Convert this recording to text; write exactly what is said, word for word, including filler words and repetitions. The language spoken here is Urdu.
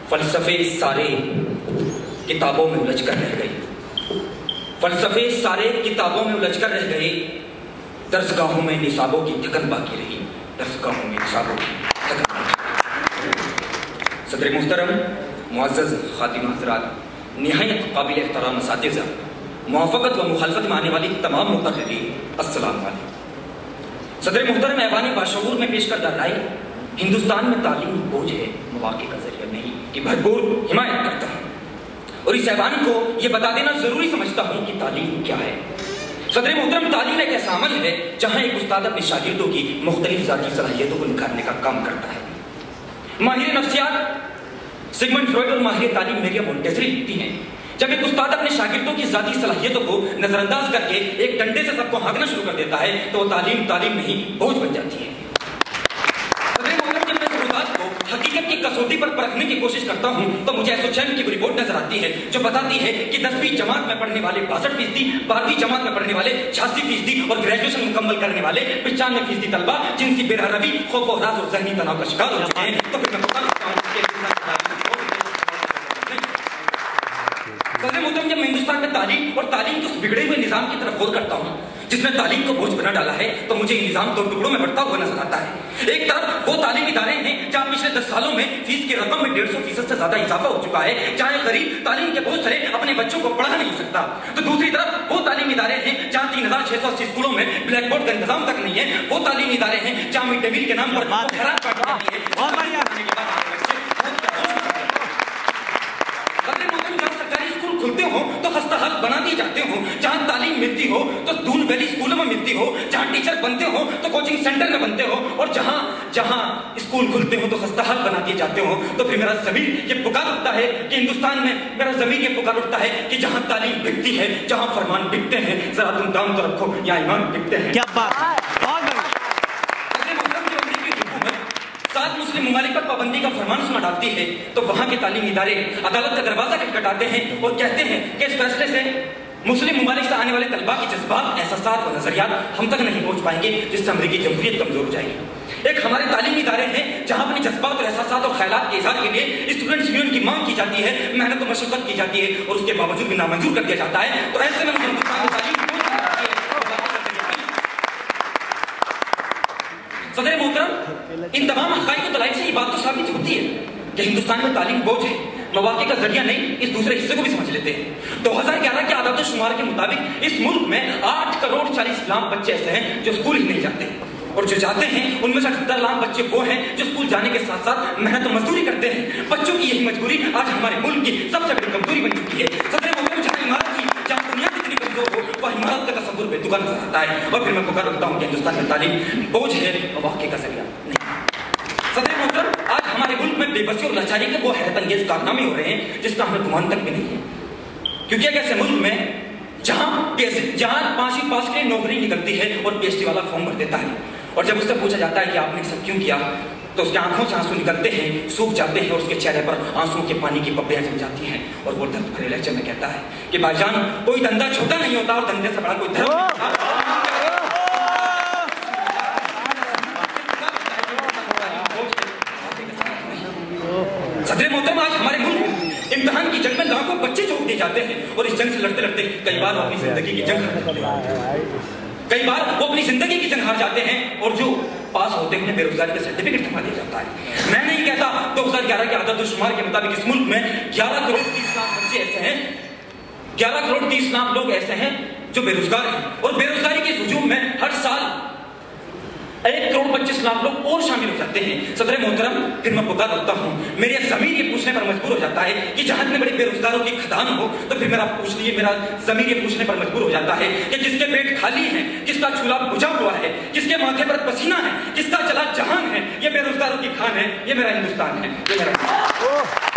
فلسفے سارے کتابوں میں الجھ کر رہ گئے فلسفے سارے کتابوں میں الجھ کر رہ گئے درسگاہوں میں نصابوں کی تھکن باقی رہی درسگاہوں میں نصابوں کی تھکن باقی رہی۔ صدر محترم، معزز خادم حضرات، نہایت قابل احترام اساتذہ، موافقت و مخالفت میں آنے والی تمام مقررین، السلام علیکم۔ صدر محترم، ایوان باشعور میں پیش کردہ رائے ہندوستان میں تعلیم بوجھ ہے، مواقع کا ذریعہ نہیں، کی بھرپور حمایت کرتا ہوں اور اس ایوان کو یہ بتا دینا ضروری سمجھتا ہوں کہ تعلیم کیا ہے۔ صدر محترم، تعلیم ایک ایسا عمل ہے جہاں ایک استاد اپنے شاگردوں کی مختلف ذاتی صلاحیتوں کو نکھارنے کا کام کرتا ہے۔ ماہر نفسیات سگمنڈ فروئڈ اور ماہر تعلیم میریا مونٹیسری لکھتی ہیں، جب ایک استاد اپنے شاگردوں کی ذاتی صلاحیتوں کو نظر انداز کر کے ایک ڈنڈے سے سب کو ہانکنا شروع کر دیتا ہے تو وہ تعلیم تعلیم نہیں بوجھ بن جاتی ہے۔ حقیقت کی کسوٹی پر پرکھنے کی کوشش کرتا ہوں تو مجھے ایسوچیم کی رپورٹ نظر آتی ہے جو بتاتی ہے کہ دسویں جماعت میں پڑھنے والے باسٹھ فیصدی، بارہویں جماعت میں پڑھنے والے چھیاسی فیصدی اور گریجویشن مکمل کرنے والے پچانوے فیصدی طلبہ جنسی بے روی، خوف و ہراس اور ذہنی تناؤ کا شکار ہو چکے ہیں۔ تو پھر میں بتا سکتا ہوں کہ صدر محترم، جب میں ہندوستان میں تعلیم اور تعلیم کے اس بگڑے ہوئے نظام کی طرف غور کرتا ہوں جس نے تعلیم کو بوجھ بنا ڈالا ہے تو مجھے یہ نظام دو ٹکڑوں میں بڑھتا ہوا نظر آتا ہے۔ ایک طرف وہ تعلیم ادارے ہیں جہاں پچھلے دس سالوں میں فیس کی رقم میں ڈیڑھ سو فیصد سے زیادہ اضافہ ہو چکا ہے، جہاں ایک غریب تعلیم کے بوجھ تلے اپنے بچوں کو پڑھا نہیں سکتا، تو دوسری طرف وہ تعلیم ادارے ہیں جہاں تین ہزار چھ سو اسی اسکولوں میں بلیک بورڈ کا انتظام تک نہیں ہے، وہ تعلیم ادارے ہیں جہاں مڈ ڈے میل کے نام پر خراب پڑھ جاتی ہے۔ کھلتے ہوں تو خستہ حال بنا دیے جاتے ہوں، جہاں تعلیم ملتی ہو تو دون ویلی اسکولوں میں ملتی ہو، جہاں ٹیچر بنتے ہو تو کوچنگ سینٹر میں بنتے ہو، اور جہاں جہاں اسکول کھلتے ہوں تو خستہ حال بنا دیے جاتے ہوں، تو پھر میرا ضمیر یہ پکار اٹھتا ہے کہ ہندوستان میں میرا ضمیر یہ پکار اٹھتا ہے کہ جہاں تعلیم بکتی ہے، جہاں فرمان بکتے ہیں، ذرا تم دام تو رکھو یا ایمان بکتے ہیں۔ کیا بات! سات مسلم ممالک پر پابندی کا فرمان سنا ڈالتی ہے تو وہاں کے تعلیمی ادارے عدالت کا دروازہ کھٹکھٹاتے ہیں اور کہتے ہیں کہ اس فیصلے سے مسلم ممالک سے آنے والے طلباء کے جذبات، احساسات و نظریات ہم تک نہیں پہنچ پائیں گے، جس سے امریکی جمہوریت کمزور ہو جائے گی۔ ایک ہمارے تعلیمی ادارے ہیں جہاں اپنے جذبات اور احساسات اور خیالات کے اظہار کے لیے اسٹوڈنٹس یونین کی مانگ کی جاتی ہے، محنت و مشقت کی جاتی ہے اور اس کے باوجود بھی نامنظور کر دیا جاتا ہے، تو ایسے میں ہندوستان کی تعلیم صدر محترم، ان تمام حقائق و دلائل سے یہ بات تو ثابت ہوتی ہے کہ ہندوستان میں تعلیم بوجھ ہے، مواقع کا ذریعہ نہیں۔ اس دوسرے حصے کو بھی سمجھ لیتے ہیں۔ دو ہزار گیارہ کے اعداد و شمار کے مطابق اس ملک میں آٹھ کروڑ چالیس لاکھ بچے ایسے ہیں جو اسکول ہی نہیں جاتے، اور جو جاتے ہیں ان میں سے اٹھہتر لاکھ بچے وہ ہیں جو اسکول جانے کے ساتھ ساتھ محنت و مزدوری کرتے ہیں۔ بچوں کی یہی مجبوری آج ہمارے ملک کی سب سے بڑی کمزوری بن چکی ہے۔ صدر محترم، جہاں عمارت کی جہاں دنیا کتنی کمزور ہو وہ عمارت کا تصور بے دکان نظر آتا ہے، اور پھر میں پکار رکھتا ہوں کہ ہندوستان میں تعلیم بوجھ ہے، مواقع کا ذریعہ نہیں۔ صدر محترم، آج ہمارے ملک میں بے بسی اور لاچاری کے وہ حیرت انگیز کارنامے ہو رہے ہیں جس کا ہمیں گمان تک بھی نہیں ہے، کیونکہ ایک ایسے ملک میں جہاں جہاں پانچویں پاس کے نوکری نکلتی ہے اور پی ایچ ڈی والا فارم بھر دیتا ہے، اور جب اس سے پوچھا جاتا ہے کہ آپ نے سب کیوں کیا تو اس کے آنکھوں سے آنسو نکلتے ہیں، سوکھ جاتے ہیں، اور اس کے چہرے پر آنسو کے پانی کی پپڑیاں جم جاتی ہیں، اور وہ درد بھرے لہجے میں کہتا ہے کہ بھائی جان، کوئی دھندا چھوٹا نہیں ہوتا اور دھندے سے بڑا کوئی دھرم نہیں ہوتا۔ صدر محترم، آج ہمارے ملک امتحان کی جنگ میں لاکھوں بچے چوک دیے جاتے ہیں، اور اس جنگ سے لڑتے لڑتے کئی بار وہ اپنی زندگی کی جنگ ہار جاتے ہیں کئی بار وہ اپنی زندگی کی جنگ ہار جاتے ہیں اور جو پاس ہوتے ہیں بے روزگاری کا سرٹیفکیٹ تھما دیا جاتا ہے۔ میں نہیں کہتا، دو ہزار گیارہ کے اعداد و شمار کے مطابق اس ملک میں گیارہ کروڑ تیس لاکھ بچے ایسے ہیں گیارہ کروڑ تیس لاکھ لوگ ایسے ہیں جو بے روزگار ہیں، اور بے روزگاری کے ہجوم میں ہر سال ایک کروڑ پچیس لاکھ لوگ اور شامل ہو جاتے ہیں۔ صدر محترم، پھر میں پکار کرتا ہوں، میرے ضمیر یہ پوچھنے پر مجبور ہو جاتا ہے کہ جہاں اتنے بڑے بے روزگاروں کی کھدان ہو تو پھر میرا پوچھ لیے میرا ضمیر یہ پوچھنے پر مجبور ہو جاتا ہے کہ جس کے پیٹ خالی ہیں، جس کا چولہا بجھا ہوا ہے، جس کے ماتھے پر پسینہ ہے، جس کا چلا جہان ہے، یہ بے روزگاروں کی کھان ہے، یہ میرا ہندوستان ہے، یہ میرا